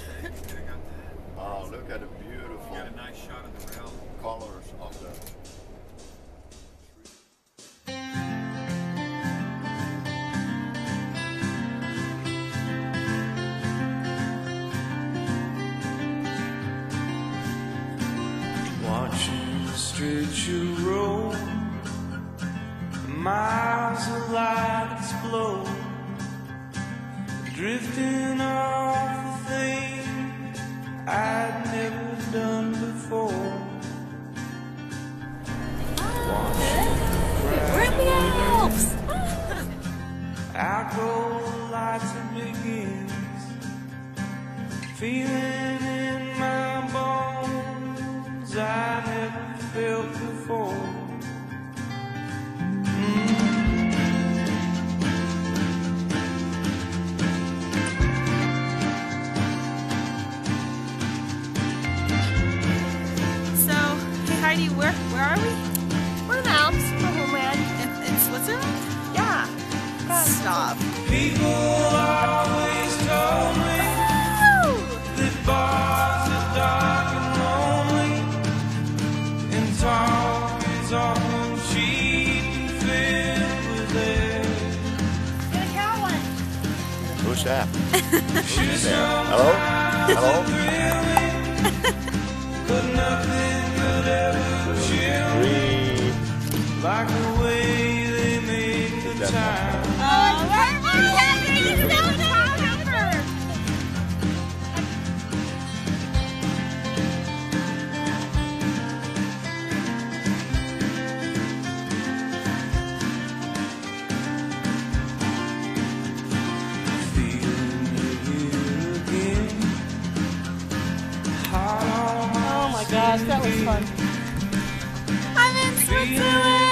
Oh, look at the beautiful Got a nice shot of the rail. colors of the. Watching the street you roll, miles of light explode, drifting off the things I'd never done before. We're in the Alps! Out go the lights and begins, feeling in my bones I never felt before. So, hey Heidi, where are we? We're in the Alps, my homeland. In Switzerland? Yeah. Stop. People always told me that bars are dark and lonely, and talk is often cheap and filled with air. Get a cow one. Who's that? Who's there? Hello? Hello? But nothing could ever chill me like the way they make the time. Oh my gosh, that was fun. I'm in Switzerland!